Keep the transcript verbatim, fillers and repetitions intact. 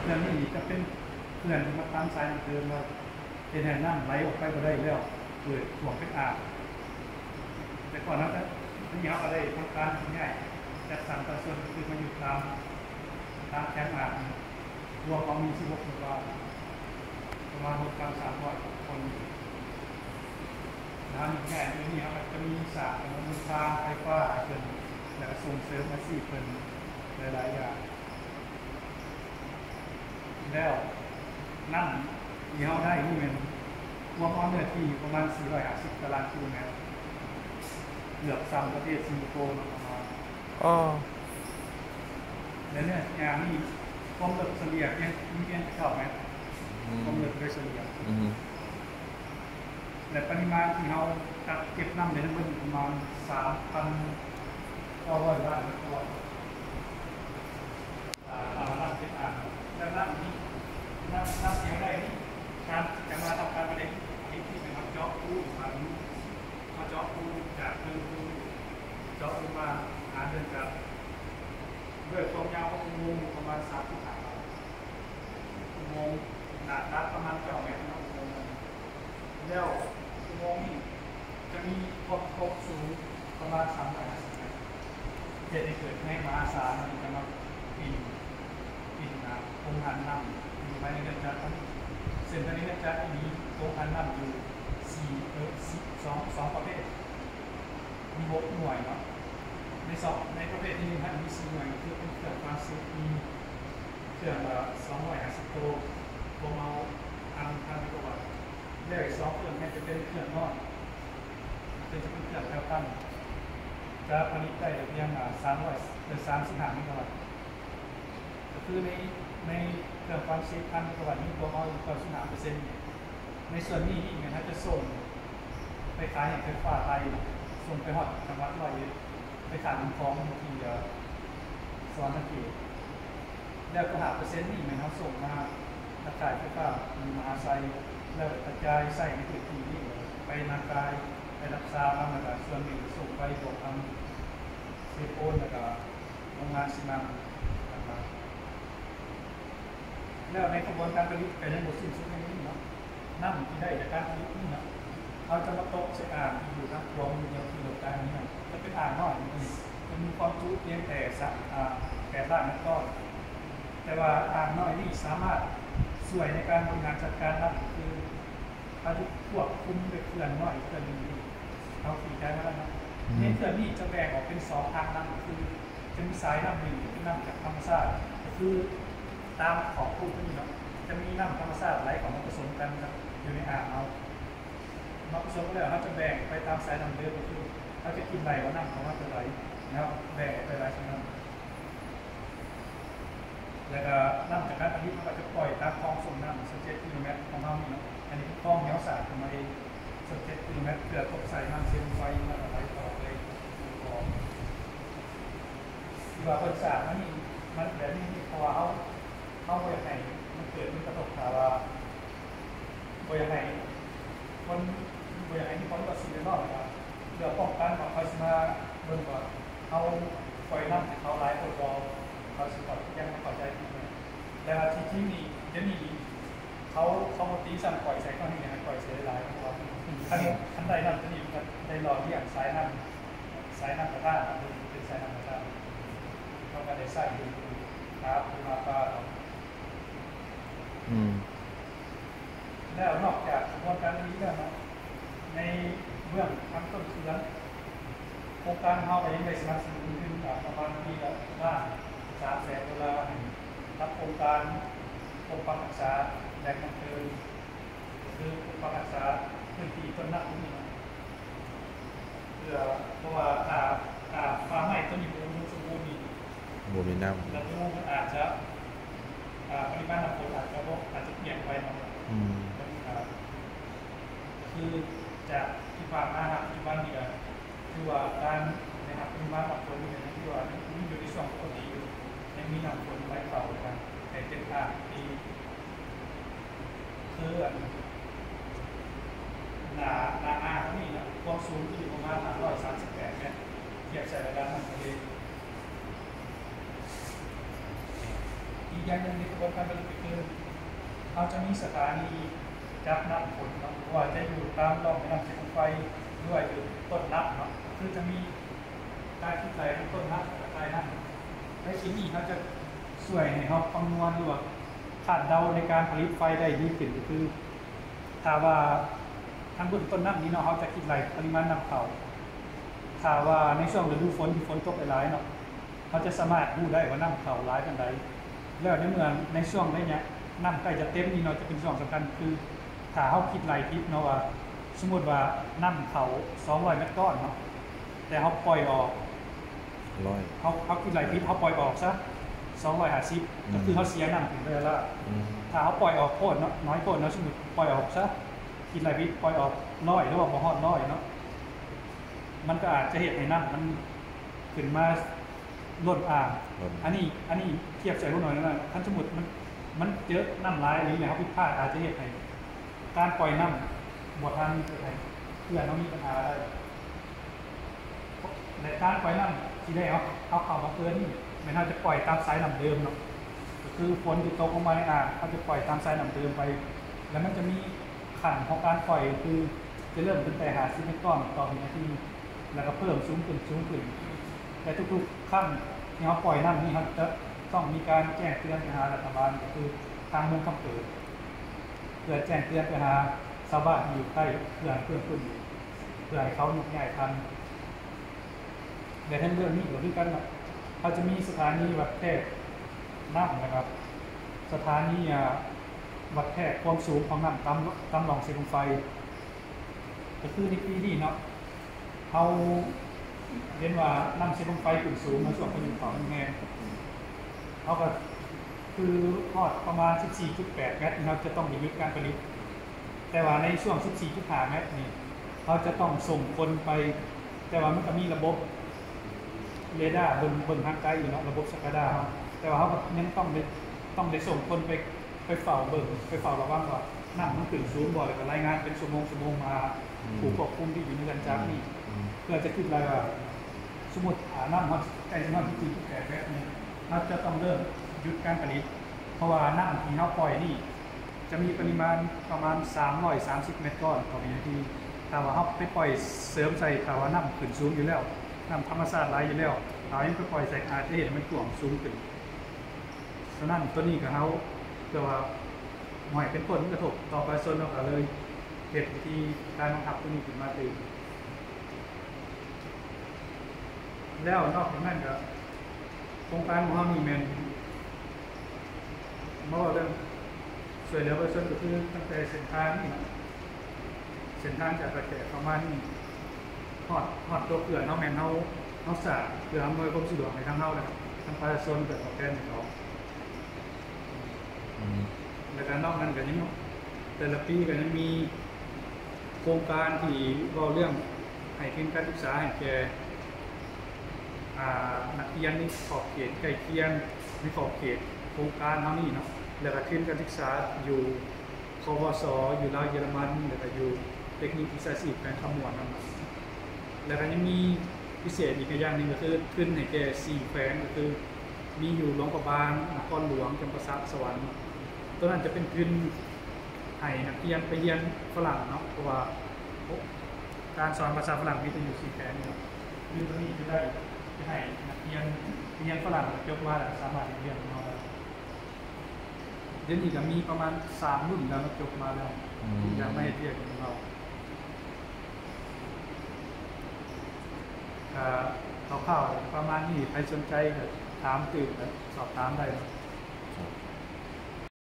เรื่องนี้จะเป็นเพื่อนที่มาตามสายน้ำเดินมาเป็นแห่น้ำไหลออกไปก็ได้แล้วเกิดถ่วงเป็นอ่างแต่ก่อนนั้นที่เขาก็ได้ทำการง่ายจัดสรรปันส่วนคือมาอยู่ตามตามแคมป์อ่างรวมเขามีสิบหกหมู่บ้านประมาณหกพันสามร้อยคนน้ำง่ายๆนี่ครับจะมีสระน้ำฟ้าไฟฟ้าเกินแล้วก็ส่งเสริมอาชีพเป็นหลายๆอย่างแล้วนั่นที่เขาได้นี่เป็นรวมเอาเนื้อที่ประมาณสี่ร้อยห้าสิบตารางกิโลเมตรเกือบซ้ำประเทศสิงคโปร์ประมาณอ๋อแล้วเนี่ยงานนี้ความเลือกเฉลี่ยยังมีเพียงเท่าไหมความเลือกโดยเฉลี่ยและปริมาณที่เราจัดเก็บน้ำในนั้นมันประมาณสามพันเก้าร้อยล้านต่ออ่าล้านเป็นอ่างแล้วน้ำนี้น้ำน้ำเสียได้นี่การจะมาทำการประเด็นที่ที่เป็นมาเจาะปูมามาเจาะปูจากเดินปูเจาะลงมาหาเดินจากด้วยความยาวของอุโมงค์ประมาณสามสิบห้าอุโมงค์หนาตัดประมาณเก้าเมตรนะอุโมงค์แล้วอุโมงค์นี้จะมีความครบสูงประมาณสามร้อยห้าสิบเมตรเหตุที่เกิดให้มหาศาลมันจะมาปีนปีนน้ำองค์หันน้ำอยู่ภายในเรือนจำเส้นทางนี้เรือนจำมีองค์หันน้ำอยู่สี่เออสี่สองสองประเภทมีหกหน่วยเนาะในสองในประเภทที่หนึ่งท่านมีสี่หน่วยคือเป็นเครื่องความสุขมีเครื่องละสองร้อยห้าสิบโตโวลเอาอันพันกว่าเรียกสองเครื่องให้จะเป็นเครื่องนอนเป็นจะเป็นเครื่องแถวตั้งจะผลิตได้เพียงสามร้อยหรือสามสิบห้าเมกะวัตต์ก็คือในในเครื่องความสุขพันกว่าวัตต์นี้โวลเอาอยู่กับสิบห้าเปอร์เซ็นต์ในส่วนนี้นี่นะฮะจะส่งไปขายอย่างไฟฟ้าไทยส่งไปหอดจังหวัดร้อยเอ็ดไปขายน้ำคลองบางทีสอนนักเรียนแล้วก็หาเปอร์เซ็นต์นี่มันเขาส่งมานักขายไฟฟ้ามีมาอาศัยแล้วกระจายใส่ในพื้นที่นี่ไปนากายไปรักษาบ้างแล้วก็ส่วนหนึ่งส่งไปบวกทำเซโปนแล้วก็โรงงานซีเมนต์ต่างๆแล้วในกระบวนการผลิตก็ยังหมดสิ้นสุดในนี้เนาะน้ำที่ได้จากการผลิตนี่เนาะเราจะมาตกใส่อ่างที่อยู่นะรวมอยู่ในที่เหล่านี้นะจะเป็นอ่างน้อยมันมีความจุเพียงแต่สักแปดล้านนักก้อนแต่ว่าอ่างน้อยนี่สามารถช่วยในการบริหารจัดการน้ำคือเขาจะควบคุมด้วยเคลื่อนน้อยเคลื่อนนี้เอาฝีใจมาแล้วนะในเคลื่อนนี้จะแบ่งออกเป็นสองทางน้ำคือจะมีสายน้ำหนึ่งที่น้ำจากธรรมชาติคือตามของคู่ที่นี่เนาะจะมีน้ำธรรมชาติไหลของมันผสมกันอยู่ในอ่างเอามาผสมกันแล้วเขาจะแบ่งไปตามสายน้ำเดิมก็คือเขาจะกินไหลว่าน้ำของมันจะไหลแล้วแบ่งไปไหลใช่ไหมแล้วก็น้ำจากการผลิตมันก็จะปล่อยตามคลองส่งน้ำสิบเจ็ดกิโลเมตรของเรานี่เนาะอันนี้คือคลองเหนียวสาดขึ้นมาเองสิบเจ็ดกิโลเมตรเกลือตกใส่น้ำเส้นไฟแล้วก็ไหลต่อเลยคลองที่ว่าคนสาดมันนี่มันแบบนี้เพราะว่าเขาเขาบริหารมันเกิดมันกระทบข่าวว่าบริหารคนบริหารที่คนก็สิ่งเดียวกันเรื่องป้องกันของไฟสมาเบิ่งก่อนเขาปล่อยน้ำให้เขาไหลตัวรอเขาสกัดยังไม่พอใจที่นี่แล้วที่ที่นี่จะมีเขาเขาตีสั่งปล่อยใช้ก้อนนี้นะปล่อยใช้หลายๆตัวขั้นขั้นใดน้ำจะมีได้รอที่อย่างสายน้ำสายน้ำกระด้างเป็นสายน้ำกระด้างเขาก็ได้ใส่ดูครับมาป้าอืมแล้วนอกจากกระบวนการนี้แล้วนะในเบื้องทั้งต้นเชื้อโครงการเขาไปยังได้สนับสนุนขึ้นจากประมาณปีละบ้านสามแสนดอลลาร์รับโครงการปกปักรักษาแหล่งน้ำเติมคือปกปักรักษาพื้นที่ต้นน้ำนี่นะเพื่อเพราะว่าถ้าถ้าฟ้าไหม้ต้นอยู่บนสมบูรณ์นี่บูมีน้ำแล้วมันอาจจะปริมาณน้ำฝนอาจจะลดอาจจะเปลี่ยนไปเนาะคือจากที่ผ่านมาครับปัจจุบันนี่ก็คือว่าการนะครับปริมาณน้ำฝนเนี่ยที่ว่านี่อยู่ในช่วงปกติอยู่ยังมีน้ำฝนไหลเข้ากันแต่เป็นอ่างที่คือหนาหนาอ่างนี่นะความสูงที่อยู่ประมาณหนึ่งร้อยสามสิบแปดเมตรเทียบใส่ระดับน้ำทะเลที่กอย่างหนึ่งในกระบวนการผลิตก็คือเราจะมีสถานีจับน้ำฝนเนาะว่าจะอยู่ตามร่องแม่น้ำเชียงไฟด้วยอยู่ต้นน้ำเนาะคือจะมีการคิดใจต้นน้ำกับใต้น้ำในชิ้นนี้เขาจะช่วยให้เขาคำนวณหรือว่าคาดเดาในการผลิตไฟได้ดีขึ้นก็คือถ้าว่าทางบนต้นน้ำนี้เนาะเขาจะคิดไรปริมาณน้ำเขาถ้าว่าในช่วงฤดูฝนที่ฝนตกหลายๆเนาะเขาจะสามารถรู้ได้ว่าน้ำเขาร้ายกันใดแล้วในเมื่อในช่วงนี้เนี่ยน้ำใกล้จะเต็มนี่เนาะจะเป็นช่วงสำคัญคือถ้าเขาคิดไรทิศเนาะว่าสมมติว่าน้ำเขาสองร้อยเมตรก้อนเนาะแต่เขาปล่อยออกร้อยเขาเขาคิดไรทิศเขาปล่อยออกซะสองร้อยห้าสิบก็คือเขาเสียน้ำถึงเวลาถ้าเขาปล่อยออกโคตรเนาะน้อยโคตรเนาะสมมติปล่อยออกซะคิดไรทิศปล่อยออกน้อยหรือว่าบ่ฮอดน้อยเนาะมันก็อาจจะเหตุให้น้ำมันขึ้นมาล้นอ่างอันนี้อันนี้เทียบใจรุ่นหน่อยนะท่านสมมติมันมันเยอะน้ำร้ายนี้เนี่ยเขาพิพาทอาจจะเหตุให้การปล่อยน้ำบวชทางนี้เกิดให้เพื่อนเขามีปัญหาได้ในการปล่อยน้ำที่ได้เขาเขาเข้ามาเกินนี่ไม่น่าจะปล่อยตามสายน้ำเดิมเนาะก็คือฝนที่ตกลงมาในอ่างเขาจะปล่อยตามสายน้ำเดิมไปแล้วมันจะมีขั้นของการปล่อยคือจะเริ่มตั้งแต่หาซิเมตรก้อนต่อวินาทีแล้วก็เพิ่มสูงขึ้นสูงขึ้นแต่ทุกๆขั้นที่เขาปล่อยน้ำนี้เขาจะต้องมีการแจ้งเตือนไปหารัฐบาลก็คือทางเมืองคำเกิดเพื่อแจ้งเตือนไปหาชาวบ้านที่อยู่ใกล้เพื่อเพื่อขึ้นเพื่อให้เขาหนุกใหญ่ทันแต่ทั้งเรื่องนี้อยู่ด้วยกันนะเขาจะมีสถานีวัดแพทย์น้ำนะครับสถานีวัดแพทย์ความสูงของน้ำตามตามหลองเสียงไฟก็คือในปีนี้เนาะเขาเรียนว่าน้ำเสียงไฟขึ้นสูงในส่วนของอยู่ของแง่เขาก็คือทอดประมาณ สิบสี่จุดแปด เมตรเราจะต้องหยุดการผลิตแต่ว่าในช่วง สิบสี่จุดห้า เมตรนี่เขาจะต้องส่งคนไปแต่ว่ามันก็มีระบบเรดาร์บนบนทางไกลอยู่เนาะระบบสกาดาแต่ว่าเขายังต้องได้ต้องได้ส่งคนไปไปเฝ้าเบิ่งไปเฝ้าระวังว่าน้ำมันขึ้นสูงบ่อยแล้วก็รายงานเป็นชั่วโมงชั่วโมงมาผู้ควบคุมที่อยู่ในการจับนี่เพื่อจะคิดอะไรว่าสมมติหาน้ำมันใกล้จะน้ำที่จริงที่แก่แบบนี้เราจะต้องเริ่มหยุดการผลิตเพราะว่าน้ำที่เราปล่อยนี่จะมีปริมาณประมาณสามร้อยสามสิบเมตรก้อนต่อวินาทีถ้าว่าเราไปปล่อยเสริมใส่ถ้าว่าน้ำขึ้นสูงอยู่แล้วน้ำธรรมชาติไหลอยู่แล้วเรายังไปปล่อยใส่อาจจะเห็นมันกล่วงสูงขึ้นฉะนั้นตัวนี้กับเขาเพื่อว่าหอยเป็นผลกระทบต่อประชาชนเราเลยเหตุที่การบังคับตัวนี้ขึ้นมาตื่นแล้วนอกจากนั้นก็โครงการของเรามีแมนเมื่อเรื่องสวยเหลือประชาชนก็คือตั้งแต่เส้นทางนี่นะเส้นทางจากกระแสประมาณนี้หอดหอดตัวเกลือน้องแมนเขาเขาสาดเกลืออำนวยความสะดวกในทั้งเขาเลยทั้งประชาชนเกิดของแกนของเขาและการนอกนั้นก็ยังแต่ละปีก็ยังมีโครงการที่เราเรื่องให้ทุนการศึกษาให้แก่นักเรียนในขอบเขตใกล้เคียงในขอบเขตโครงการเท่านี้เนาะแล้วก็ทุนการศึกษาอยู่ควสอยู่ลาวเยอรมันแล้วก็อยู่เทคนิควิชาชีพการคำนวณนั่นแล้วก็ยังมีพิเศษอีกอย่างหนึ่งก็คือขึ้นให้แก่สี่แขวงก็คือมีอยู่หลวงพระบางนครหลวงจำปาสักสวรรค์ตัวนั้นจะเป็นทุนให้นักเรียนไปเรียนฝรั่งเนาะเพราะว่าการสอนภาษาฝรั่งมีจะอยู่สี่แขวงเนาะมีตรงนี้จะได้จะให้นักเรียนเรียนฝรั่งจบว่าสามารถเรียนเราได้เดี๋ยวนี้ก็มีประมาณสามรุ่นแล้วจบมาแล้วยังไม่เรียนของเราข่าวๆประมาณนี้ใครสนใจถามตื่นสอบถามได้